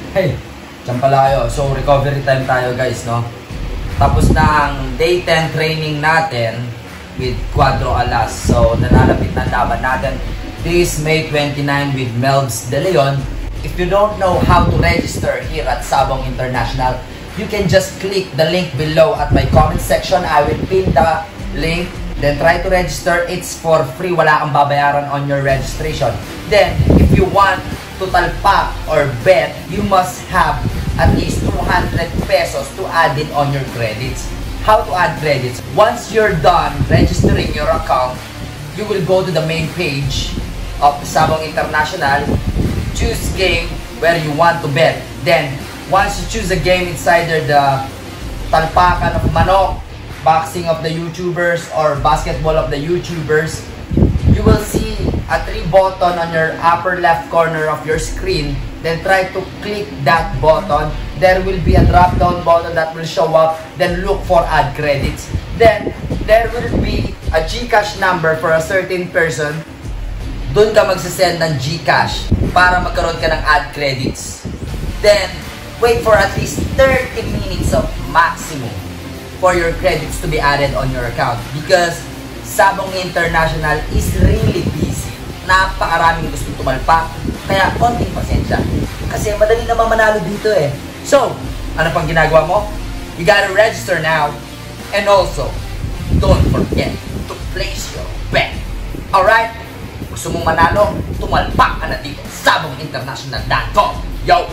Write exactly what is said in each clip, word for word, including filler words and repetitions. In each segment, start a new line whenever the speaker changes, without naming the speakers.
Hey, dyan pala kayo. So, recovery time tayo guys, no? Tapos na ang day ten training natin with Cuadro Alas. So, nalalapit na laban natin this May twenty-ninth with Melbs De Leon. If you don't know how to register here at Sabong International, you can just click the link below at my comment section. I will pin the link. Then try to register. It's for free. Wala kang babayaran on your registration. Then, if you want to talpak or bet, you must have at least two hundred pesos to add it on your credits. How to add credits? Once you're done registering your account, you will go to the main page of Sabong International, choose game where you want to bet. Then, once you choose a game, it's either the talpakan of manok, boxing of the YouTubers, or basketball of the YouTubers, you will see a three button on your upper left corner of your screen. Then try to click that button. There will be a drop down button that will show up. Then look for add credits. Then there will be a GCash number for a certain person. Doon ka magsasend ng GCash para magkaroon ka ng add credits. Then wait for at least thirty minutes of maximum for your credits to be added on your account, because Sabong International is really busy. Napakaraming gusto tumalpak, kaya konting pasensya. Kasi madali naman manalo dito eh. So, ano pang ginagawa mo? You gotta register now. And also, don't forget to place your bet. Alright? Gusto mong manalo? Tumalpak ka na dito. sabong international dot com. Yo!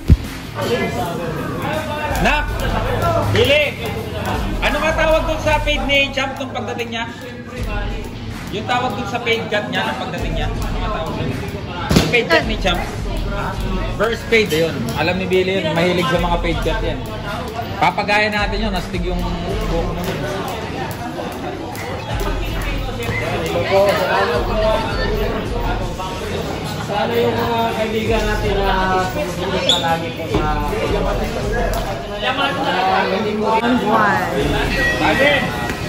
Nak! Dili! Ano nga tawag doon sa paid ni Champ nung pagdating niya? Yung tawag doon sa paid cut niya nung pagdating niya? Ano nga tawag doon? Yung paid cut ni Champ? First paid, yun. Alam ni Billy yun, mahilig sa mga paid cut yan. Papagaya natin yun, nastig yung buhok mo yun.
Hello po, salamat po. Sana yung mga kaibigan natin na sumunod na lagi po sa hindi mo rin one. Bagay!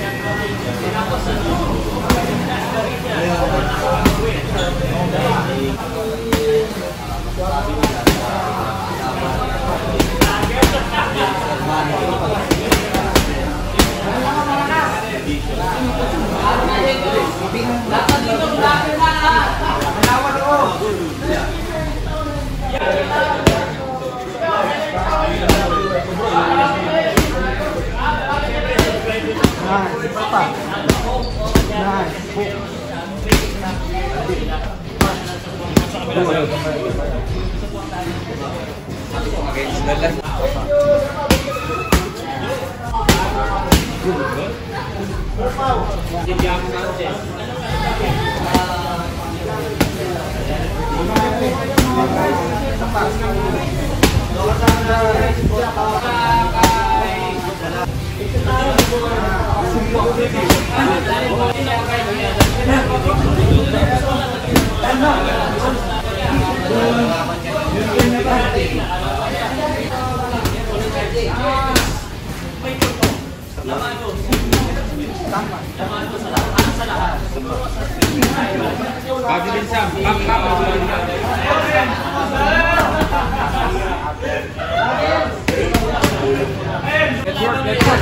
Bago din Sam, pap pap. Let's work, let's work.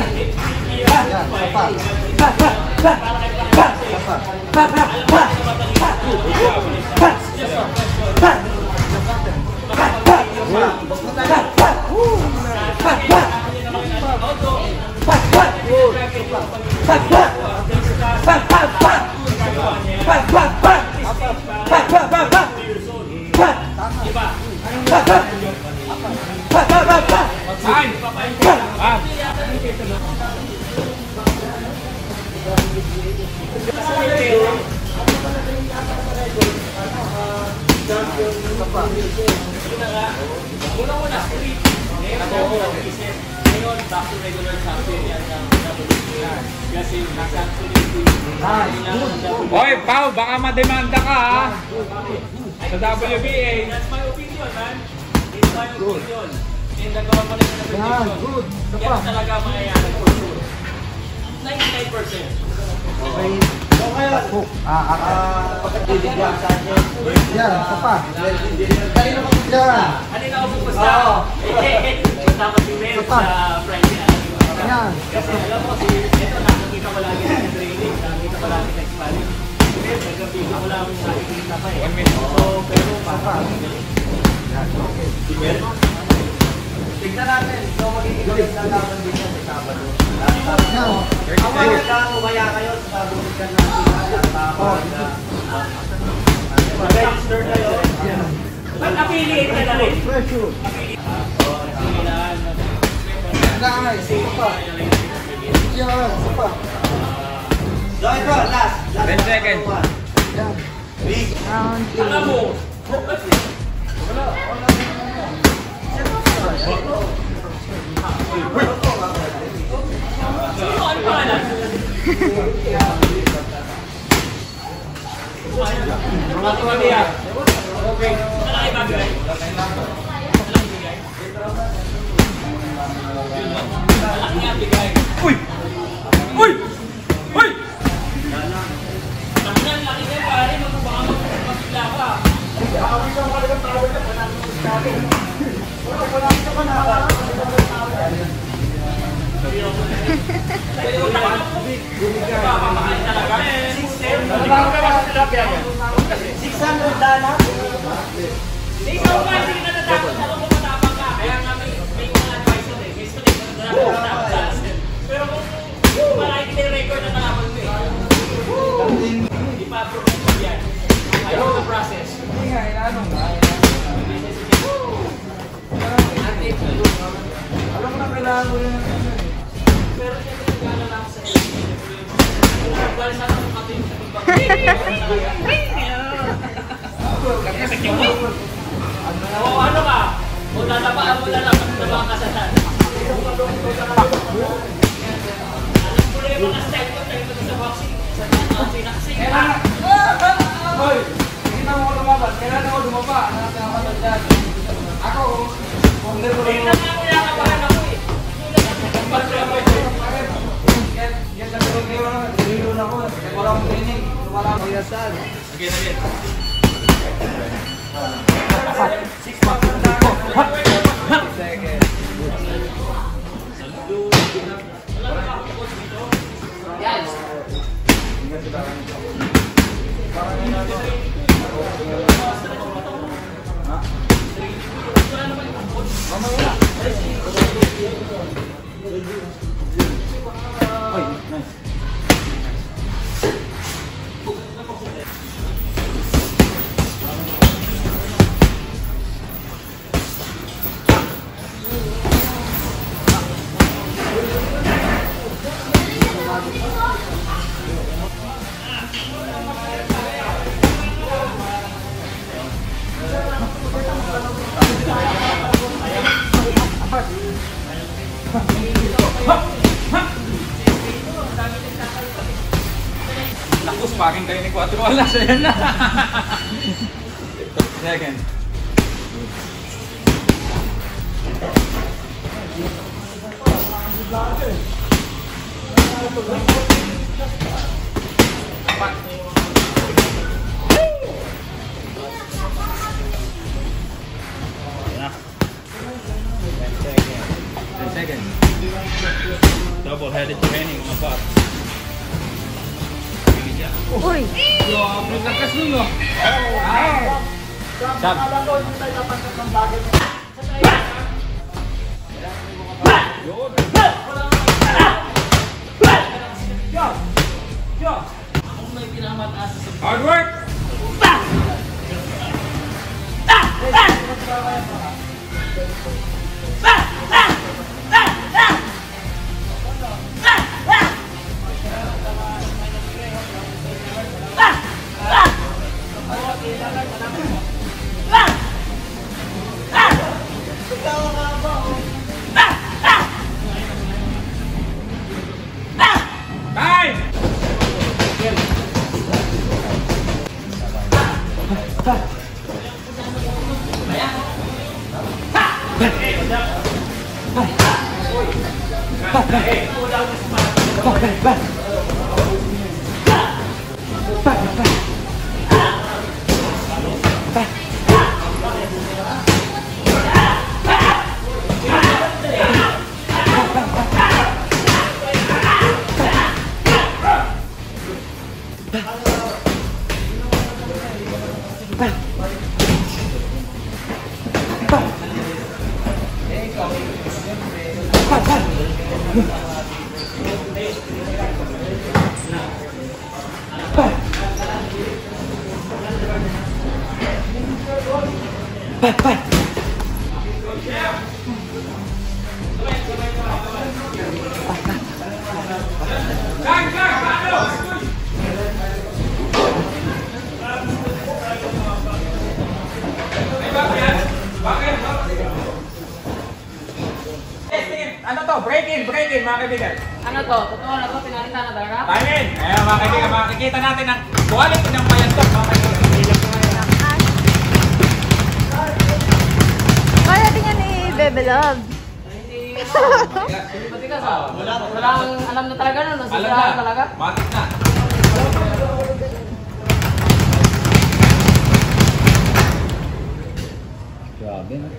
Oy, Pao, baka mademanda ka ha sa W B A.
That's my opinion, man. It's my opinion. And nagawa mo na yung prediction. Yan talaga mangyayari for sure. ninety-nine percent.
Okay. So ngayon, ah, ah, pagkatibig yan sa akin. Yan, pa pa. Yan.
Ano na ako po sa... Eh, tapos si Mel sa Friday.
Yan.
Kasi alam mo, si ito nakikita ko lagi sa training, nakikita ko lagi sa expanding. Si Mel, nagkabito ko lang nakikita pa eh. So, pero pa. Si Mel? Tignan natin. So, magiging ulit na laban din sa Sabado. Ang mga nagkakubaya kayo sa pabulikan natin at tapos mag-register kayo. Mag-affiliate ka na rin.
Pressure. Nice. Isa pa. Yan. Isa pa.
So, ito, last.
ten seconds.
Yan.
Big.
Round two.
Alam mo. Sino ang pangalan? Mga tuwaliya. Okay. Malaki bagay. Malaki nga bigay.
Uy! Uy! Uy!
Tangan, laki nga pare. Baka magpapagpila ka. six hundred dollar. Ikaw ka, hindi na natakot. Alam mo matapang ka. Kaya nga may may mga advice yun eh. Gusto nito na natakot sa asin. Pero kung malaki kita yung record na nakapag mo eh. Hindi pa approve mo yan. I know the process.
Hindi nga, inaano nga. Alam mo na kailangan mo yun.
Pero siyempre nagkala na ako sa iyo. Nagkala sana ako katin sa ibang. O ano ka? O lalapaan mo na lang sa mga kasatan. Alam mo na yung mga style ko tayo sa boxing. Sa boxing na kasi.
Hoy! Hindi mo ako lumaban. Kailangan ako lumaba. Nakasama ka doon dyan. Ako, order ko lang.
Hindi na nga pinakabahan ako eh.
Yan lang ko kayo naman. Hilo na ako. Wala akong training. Wala akong yasan.
Sige, sige. Lakus, paking kayo ni Quattro Alas. Ayan na. Second. ten seconds. Double-headed training on the butt.
Uy!
Sab. Hard work! Ano to? Break in, break in mga kaibigan.
Ano to? Totoo na to? Pinalita na talaga?
Time in! Ayan mga kaibigan, makikita natin ang quality ng payantok mga kaibigan.
Kaya din yan ni Bebe Love.
Hindi, ano? Hindi matigas ah. Wala, walang alam na talaga nun.
Alam
Nasisirahan
na,
talaga.
matik na. Grabe na.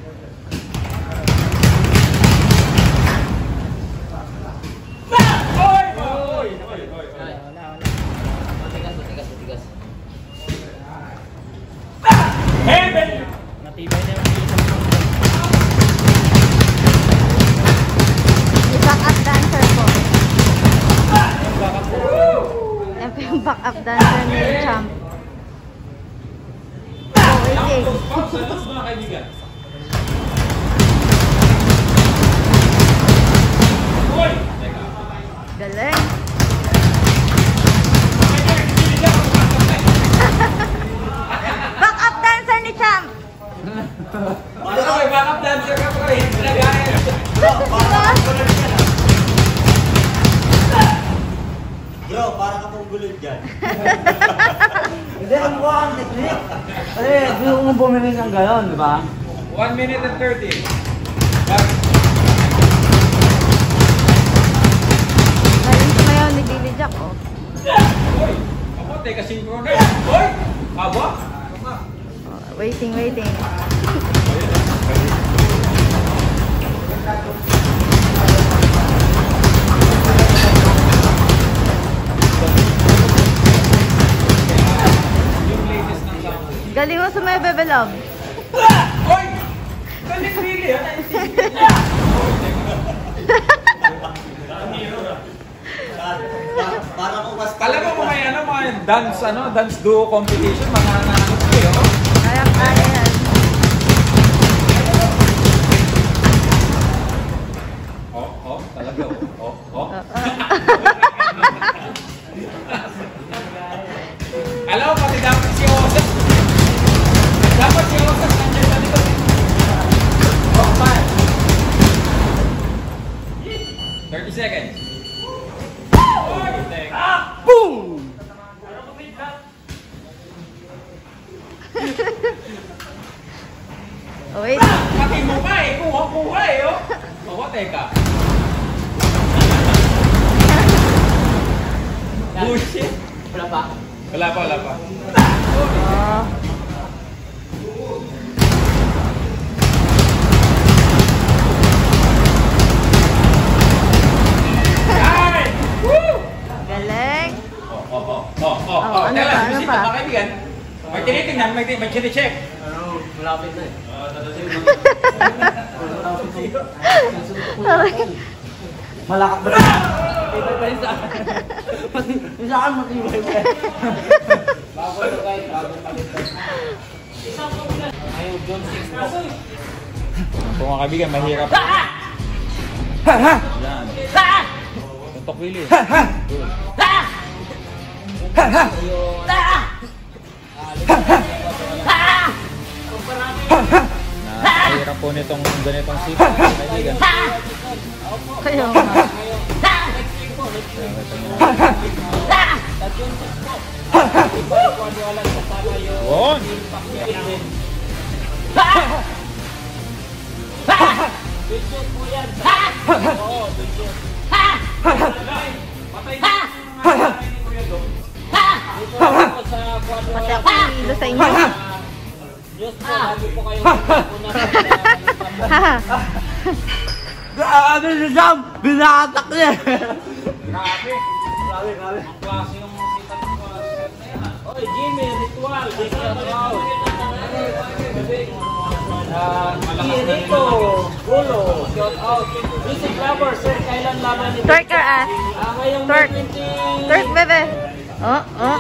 Matigas, matigas, matigas.
Natibay na yung
Yung back-up dancer po. Yan po yung back-up dancer ni Champ. Oh, waiting.
Sa loob mga kaibigan. Hoy!
Galing. Back-up dancer ni Champ.
Ano may backup dancer ka pa rin? Pinagaya.
Bro, para ka pong gulod dyan.
Hindi, ang mukha ang technique. Kasi, gusto mo bumili ng gano'n, di ba?
one minute and thirty.
Galing sumayaw ni Billy Jack, oh.
Hoy! Ako, teka synchronize. Hoy! Aba?
Oh, waiting, waiting.
Yung latest ng sound.
Galing mo sumayaw, Bebe Love.
Hoy! Galing really, ha?
Para kung mas...
Alam mo kung may ano, mga dance, ano, dance duo competition, mga nanalo ko eh, oh.
Kaya kaya yan.
Oh, oh, talaga, oh, oh, oh.
Oo.
Alam mo, pati dapat si Osas. Dapat si Osas nandiyan sa likod. Oh, man. thirty seconds. Ah!
Boom!
Oh, wait.
Pati mo pa eh, kuha-kuha eh, oh. Oo, teka. Bullshit.
Wala pa.
Wala pa, wala pa.
Oh.
Ay! Woo!
Galing.
Oh, oh, oh, oh, oh,
Oh,
oh.
ano
Teka,
pa, ano
bisita,
pa?
mga kaibigan. May tinitingnan, may, may chine-check.
Ano, malapit na eh.
Malakap ba? Ito pa rin sa akin. Sa akin matibay pa. Bago ito guys, bago palitan. Ayaw, John six po.
So mga kaibigan, mahirap.
Ha ha!
Yan. Tuntok Willie.
Ha ha! Ha ha!
Mahirap po nitong ganitong sita, mga kaibigan.
Kayo nga.
Yun!
Pati ako hilo sa inyo.
Grabe si Sam! Binatak niya!
Grabe!
Grabe, grabe.
Ang klase ng sita ng klase na yan.
Oy, Jimmy, ritual. Ritual. Ah, Rico, Gulo, shout out. Music lover, sir, kailan laban ni
Twerk or ass?
Ah, ngayong
Twerk.
May twenty.
Twerk, bebe. Oh, oh.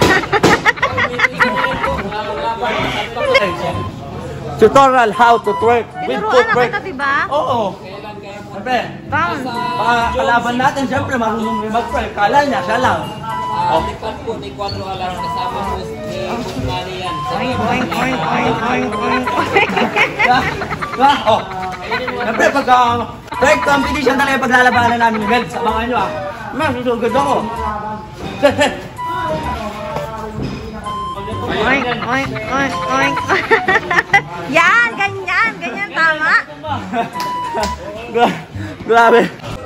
Tutorial how to twerk with
Tinuruan na
footwork.
kita, diba?
Oo. Siyempre,
Bounce.
baka kalaban natin, siyempre marunong rin mag-twerk. Kala niya, siya lang.
Oh. Likod po ni Cuatro Alas kasama po ni Busmani yan.
Oink, oink, oink, oink, oink, oink, oink.
Diba? Diba? Oh. Siyempre, pag uh, twerk competition talaga paglalabanan namin ni Mel. Sabangan nyo ah. Man, susugod ako.
Oink, oink, oink, oink. Yan, ganyan, ganyan, tama.
Gra- Grabe.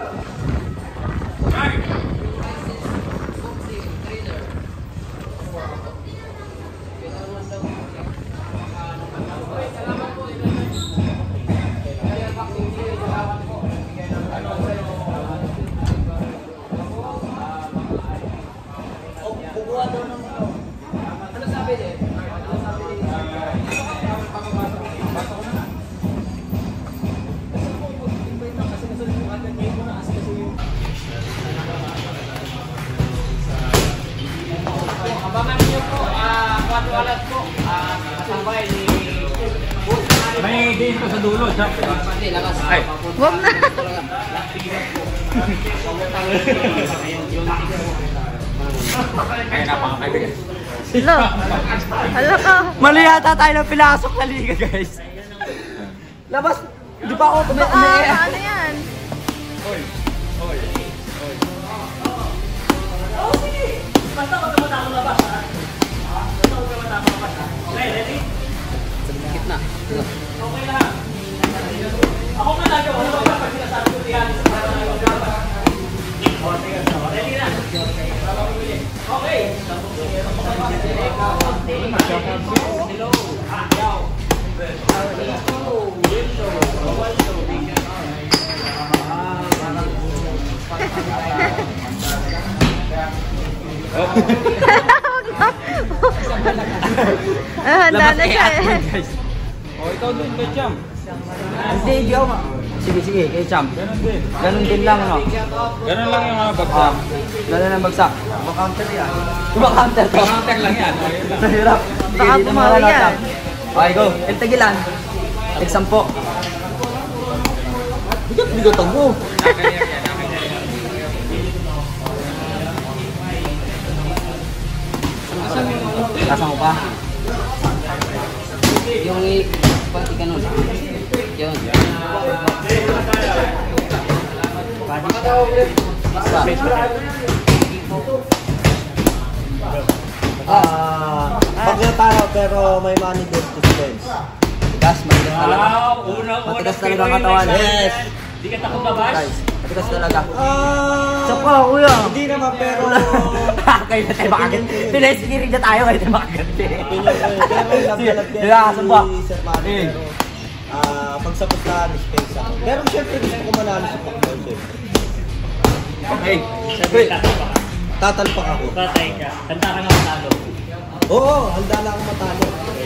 Abangan niyo po, ah, Cuatro Alas po, ah, kasabay ni Busmani.
May dito sa dulo, jump. Ay,
Huwag na.
ay napakakaibigan.
Lo. Hala ka.
Mali yata tayo ng pinasok na liga, guys. Labas. Di pa ako tumi...
Baka, ano yan?
Basta wag mo na labas, ha? Basta wag mo na labas, ha? Okay, ready?
Sakit na.
Okay lang. Ako na lang, ako na lang pag sinasabi ko diyan. Oh, sige. Ready na. Okay. Hello. Ah, yaw.
Ah, handa na siya eh.
O, ikaw din kay Champ.
Hindi, hindi ako ma... Sige, sige, kay Champ.
Ganun din.
Ganun din lang, no?
Ganun lang yung mga
Ah,
bagsak.
ganun ang bagsak. Ba-counter yan. Ba-counter to.
Counter lang yan. O, yun lang.
Nahirap.
Baka
Sige, dito
bumawi
muna
yan.
lang. Okay, go. El tagilan. Exampo. Bigat, bigat mo. Kasama mo pa?
Yung pati ka nun. Yun.
Ah, pag natalo pero may money goes to spends. Gas, matigas talaga.
Wow, una-una.
Matigas talaga ang katawan. Yes.
Di ka takot labas?
Guys, matigas talaga.
Ah,
Sa pa, kuya.
hindi naman pero
Kayo na tayo makaganti. Pinay-skiri na tayo, kayo na makaganti.
opinion ko eh. Pero love na love
Diba, sumpa?
ni Sir Manny,
Eh.
pero ah, pag sa puntahan, space ako. Pero syempre gusto ko manalo sa Pacquiao, syempre.
Okay.
Sabi ka pa.
Tatalpak ako.
Patay ka. Kanta ka na matalo.
Oo, handa na akong matalo.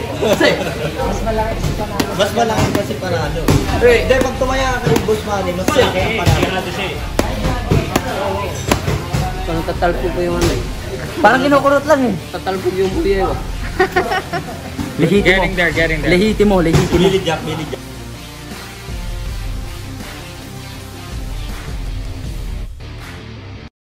Mas malaki kasi panalo.
Eh.
Hindi, pag tumaya ka kay Boss Manny, mas malaki ang panalo.
Sigurado siya eh.
Parang tatalpo ko yung ano eh.
Parang kinukurot lang eh.
Tatalpo yung buya eh.
Lehitimo.
Getting there, getting there.
Lehitimo, lehitimo.
Bilidyak, bilidyak.